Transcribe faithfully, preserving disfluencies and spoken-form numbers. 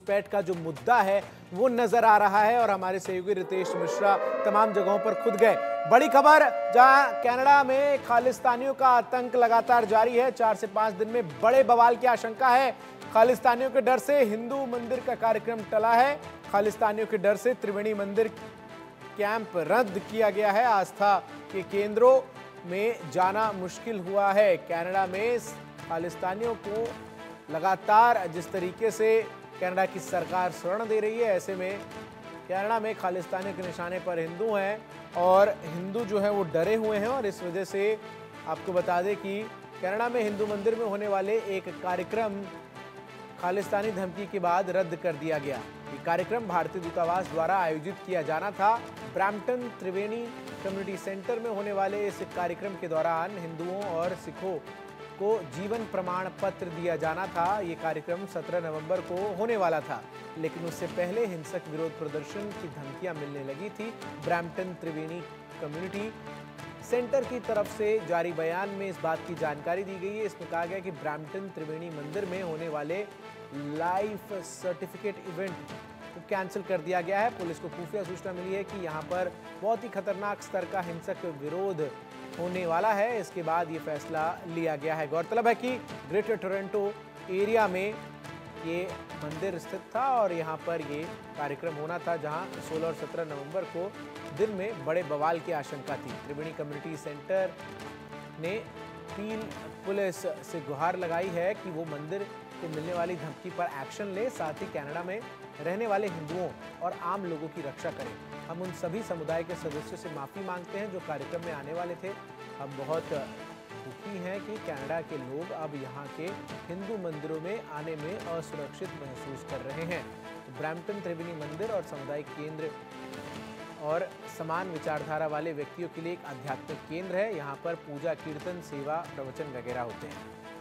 घुसपैठ का जो मुद्दा है वो नजर आ रहा है और हमारे सहयोगी रितेश मिश्रा तमाम जगहों पर खुद गए। बड़ी खबर, जहां कनाडा में खालिस्तानियों का आतंक लगातार जारी है। चार से पांच दिन में बड़े बवाल की आशंका है। खालिस्तानियों के डर से हिंदू मंदिर का कार्यक्रम टला है। खालिस्तानियों के डर से त्रिवेणी मंदिर कैंप रद्द किया गया है। आस्था के केंद्रों में जाना मुश्किल हुआ है। कनाडा में खालिस्तानियों को लगातार जिस तरीके से कनाडा की सरकार शरण दे रही है, ऐसे में कनाडा में खालिस्तानियों के निशाने पर हिंदू हैं और हिंदू जो है वो डरे हुए हैं। और इस वजह से आपको बता दें कि कनाडा में हिंदू मंदिर में होने वाले एक कार्यक्रम खालिस्तानी धमकी के बाद रद्द कर दिया गया। ये कार्यक्रम भारतीय दूतावास द्वारा आयोजित किया जाना था। ब्रैम्पटन त्रिवेणी कम्युनिटी सेंटर में होने वाले इस कार्यक्रम के दौरान हिंदुओं और सिखों को जीवन प्रमाण पत्र दिया जाना था। ये कार्यक्रम सत्रह नवंबर को होने वाला था, लेकिन उससे पहले हिंसक विरोध प्रदर्शन की धमकियां मिलने लगी थी। ब्रैम्पटन त्रिवेणी कम्युनिटी सेंटर की तरफ से जारी बयान में इस बात की जानकारी दी गई है। इसमें कहा गया कि ब्रैम्पटन त्रिवेणी मंदिर में होने वाले लाइफ सर्टिफिकेट इवेंट को कैंसिल कर दिया गया है। पुलिस को खुफिया सूचना मिली है कि यहाँ पर बहुत ही खतरनाक स्तर का हिंसक विरोध होने वाला है। इसके बाद ये फैसला लिया गया है। गौरतलब है कि ग्रेटर टोरंटो एरिया में ये मंदिर स्थित था और यहाँ पर ये कार्यक्रम होना था, जहाँ सोलह और सत्रह नवंबर को दिन में बड़े बवाल की आशंका थी। त्रिवेणी कम्युनिटी सेंटर ने पील पुलिस से गुहार लगाई है कि वो मंदिर को मिलने वाली धमकी पर एक्शन ले, साथ ही कनाडा में रहने वाले हिंदुओं और आम लोगों की रक्षा करें। हम उन सभी समुदाय के सदस्यों से माफ़ी मांगते हैं जो कार्यक्रम में आने वाले थे। हम बहुत दुखी हैं कि कनाडा के लोग अब यहाँ के हिंदू मंदिरों में आने में असुरक्षित महसूस कर रहे हैं। तो ब्रैम्पटन त्रिवेणी मंदिर और सामुदायिक केंद्र और समान विचारधारा वाले व्यक्तियों के लिए एक आध्यात्मिक केंद्र है। यहाँ पर पूजा, कीर्तन, सेवा, प्रवचन वगैरह होते हैं।